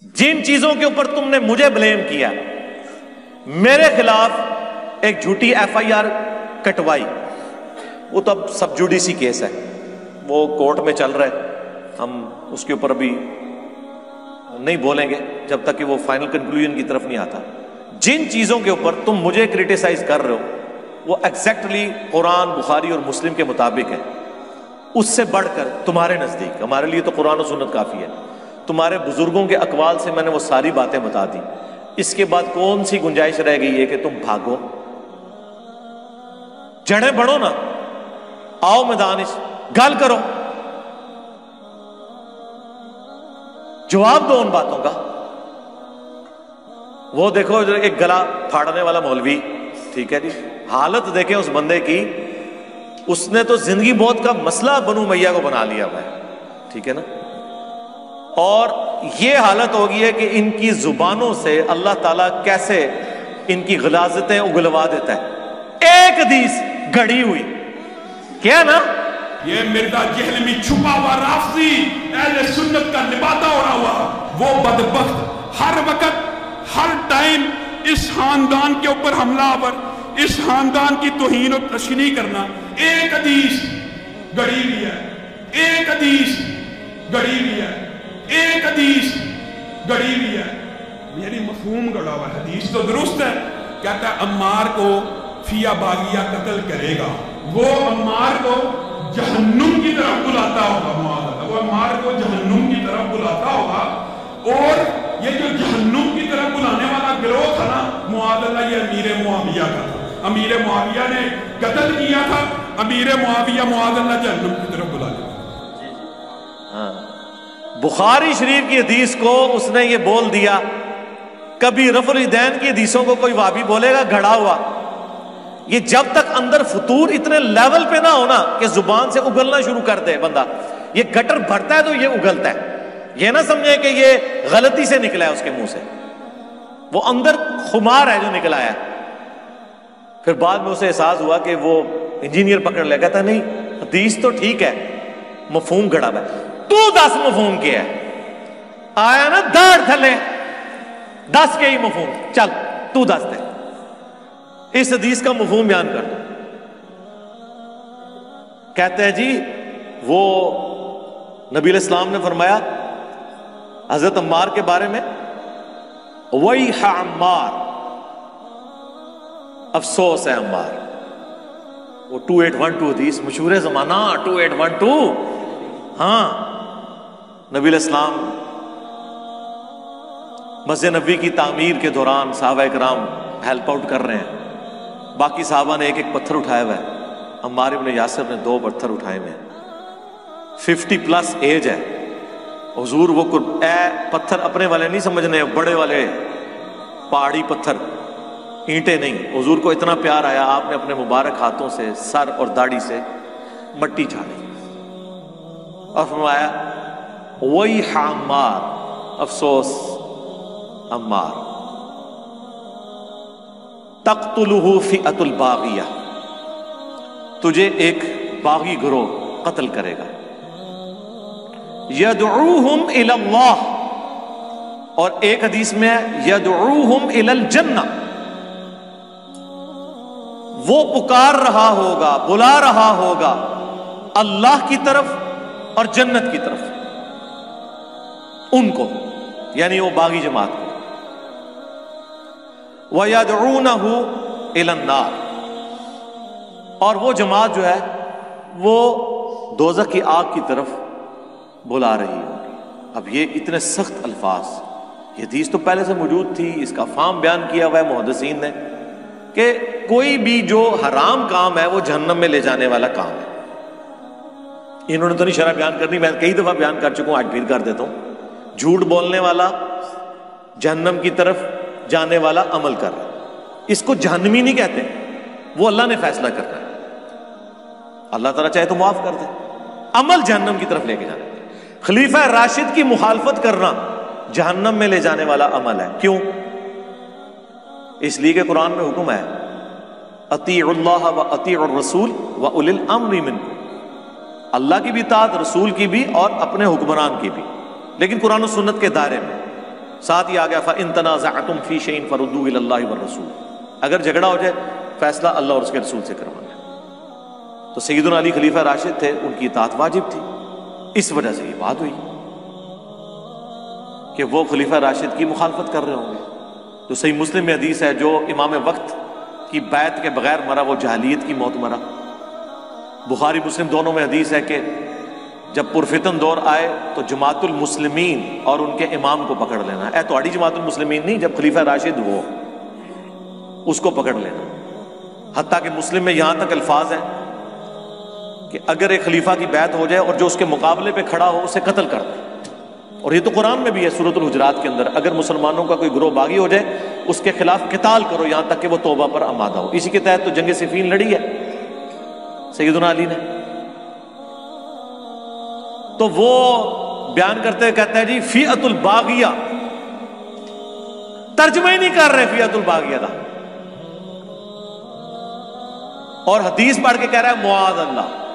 جن چیزوں کے اوپر تم نے مجھے بلیم کیا، میرے خلاف ایک جھوٹی ایف آئی آر کٹوائی، وہ تو اب سب جوڈیسی کیس ہے، وہ کورٹ میں چل رہا ہے، ہم اس کے اوپر ابھی نہیں بولیں گے جب تک کہ وہ فائنل کنکلوژن کی طرف نہیں آتا۔ جن چیزوں کے اوپر تم مجھے کرٹیسائز کر رہے ہو وہ ایگزیکٹلی قرآن، بخاری اور مسلم کے مطابق ہے۔ اس سے بڑھ کر تمہارے نزدیک، ہمارے لیے تو قرآن و سنت کافی ہے، تمہارے بزرگوں کے اقوال سے میں نے وہ ساری باتیں بتا دی، اس کے بعد کون سی گنجائش رہ گئی ہے کہ تم بھاگو؟ جڑیں بڑھو نا، آؤ میدان گل کرو، جواب دو ان باتوں کا۔ وہ دیکھو ایک گلا پھاڑنے والا مولوی، ٹھیک ہے جی، حالت دیکھیں اس بندے کی، اس نے تو زندگی موت کا مسئلہ بنو میاں کو بنا لیا ہوا ہے، ٹھیک ہے نا، اور یہ حالت ہوگی ہے کہ ان کی زبانوں سے اللہ تعالیٰ کیسے ان کی غلاظتیں اگلوا دیتا ہے۔ ایک حدیث گڑی ہوئی کیا نا، یہ مرزا جہلمی چھپا ہوا رافضی اہل سنت کا لبادہ ہو رہا ہوا، وہ بدبخت ہر وقت ہر ٹائم اس خاندان کے اوپر حملہ آور، اس خاندان کی توہین و تشنیع کرنا۔ ایک حدیث گڑی ہوئی ہے، ایک حدیث گڑی ہوئی ہے، ایک حدیث گڑی ہوئی ہے، یعنی مفہوم گڑا ہوا ہے۔ حدیث تو درست ہے، کہتا ہے عمار کو فیا باغیہ قتل کرے گا، وہ عمار کو جہنم کی طرف بلاتا ہوگا، معاذ اللہ، وہ عمار کو جہنم کی طرف بلاتا ہوگا، اور یہ جو جہنم کی طرف بلانے والا گروہ تھا نا، معاذ اللہ، یہ امیر معاویہ کا تھا۔ امیر معاویہ نے قتل کیا تھا، امیر معاویہ معاذ اللہ جہنم کی طرف بلا لیا۔ بخاری شریف کی حدیث کو اس نے یہ بول دیا، کبھی رفع الیدین کی حدیثوں کو کوئی وہابی بولے گا گھڑا ہوا۔ یہ جب تک اندر فطور اتنے لیول پہ نہ ہونا کہ زبان سے اگلنا شروع کر دے بندہ، یہ گٹر بھرتا ہے تو یہ اگلتا ہے، یہ نہ سمجھے کہ یہ غلطی سے نکلا ہے اس کے منہ سے، وہ اندر خمار ہے جو نکلا ہے۔ پھر بعد میں اسے احساس ہوا کہ وہ انجینئر پکڑ لے، کہتا نہیں حدیث تو ٹھیک ہے، مفہوم گڑا ہے، تو 10 مفہوم کیا ہے، آیا نا داڑھ تھلے 10 کے ہی مفہوم، چل تو 10 دے، اس حدیث کا مفہوم بیان کر دو۔ کہتے ہیں جی وہ نبی علیہ السلام نے فرمایا حضرت عمار کے بارے میں، ویح عمار، افسوس ہے عمار۔ وہ 2812 حدیث مشہور زمانہ 2812، ہاں، نبی علیہ السلام مسجد نبوی کی تعمیر کے دوران صحابہ کرام ہیلپ آؤٹ کر رہے ہیں، باقی صحابہ نے ایک ایک پتھر اٹھایا ہوا ہے، عمار ابن یاسر نے 2 پتھر اٹھائے ہوئے ہیں، 50+ ایج ہے۔ حضور وہ پتھر اپنے والے نہیں سمجھنے، بڑے والے پہاڑی پتھر، اینٹیں نہیں، حضور کو اتنا پیار آیا، آپ نے اپنے مبارک ہاتھوں سے سر اور داڑھی سے مٹی جھاڑی اور فرمایا ویح عمار، افسوس عمار، تقتلہ فئۃ الباغیہ، تجھے ایک باغی گروہ قتل کرے گا، یدعوہم الی اللہ، اور ایک حدیث میں یدعوہم الی الجنہ، وہ پکار رہا ہوگا، بلا رہا ہوگا اللہ کی طرف اور جنت کی طرف، ان کو یعنی وہ باغی جماعت کو، وَيَدْعُونَهُ إِلَى النَّارِ، اور وہ جماعت جو ہے وہ دوزخ کی آگ کی طرف بلا رہی ہوگی۔ اب یہ اتنے سخت الفاظ، یہ حدیث تو پہلے سے موجود تھی، اس کا فہم بیان کیا ہوا ہے محدثین نے کہ کوئی بھی جو حرام کام ہے وہ جہنم میں لے جانے والا کام ہے۔ انہوں نے تو نہیں شرح بیان کرنی، میں کئی دفعہ بیان کر چکا ہوں، آج پھر کر دیتا ہوں۔ جھوٹ بولنے والا جہنم کی طرف جانے والا عمل کر رہا ہے، اس کو جہنمی نہیں کہتے، وہ اللہ نے فیصلہ کرنا ہے، اللہ تعالیٰ چاہے تو معاف کر دے، عمل جہنم کی طرف لے کے جانا۔ خلیفہ راشد کی مخالفت کرنا جہنم میں لے جانے والا عمل ہے، کیوں؟ اس لیے کہ قرآن میں حکم ہے اطیعوا اللہ و اطیعوا الرسول و اولی الامر منکم، اللہ کی بھی اطاعت، رسول کی بھی اور اپنے حکمران کی بھی، لیکن قرآن و سنت کے دائرے میں۔ ساتھ ہی آ گیا فَإِن تَنَازَعْتُمْ فِي شَيْءٍ فَرُدُّوهُ إِلَى اللَّهِ وَالرَّسُولِ، اگر جھگڑا ہو جائے فیصلہ اللہ اور اس کے رسول سے کروانا۔ تو سیدنا علی خلیفہ راشد تھے، ان کی اطاعت واجب تھی، اس وجہ سے یہ بات ہوئی کہ وہ خلیفہ راشد کی مخالفت کر رہے ہوں گے۔ تو صحیح مسلم میں حدیث ہے جو امام وقت کی بیعت کے بغیر مرا وہ جاہلیت کی موت مرا۔ بخاری مسلم دونوں میں حدیث ہے کہ جب پرفتن دور آئے تو جماعت المسلمین اور ان کے امام کو پکڑ لینا، اے تہاڈی جماعت المسلمین نہیں، جب خلیفہ راشد ہو اس کو پکڑ لینا۔ حتیٰ کہ مسلم میں یہاں تک الفاظ ہیں کہ اگر ایک خلیفہ کی بیعت ہو جائے اور جو اس کے مقابلے پہ کھڑا ہو اسے قتل کر دیں۔ اور یہ تو قرآن میں بھی ہے سورۃ الحجرات کے اندر، اگر مسلمانوں کا کوئی گروہ باغی ہو جائے اس کے خلاف قتال کرو یہاں تک کہ وہ توبہ پر آمادہ ہو۔ اسی کے تحت تو جنگ صفین لڑی ہے سیدنا علی نے۔ تو وہ بیان کرتے ہوئے کہتا ہے جی فئۃ الباغیہ، ترجمہ ہی نہیں کر رہے فئۃ الباغیہ دا، اور حدیث پڑھ کے کہہ رہا ہے معاذ اللہ۔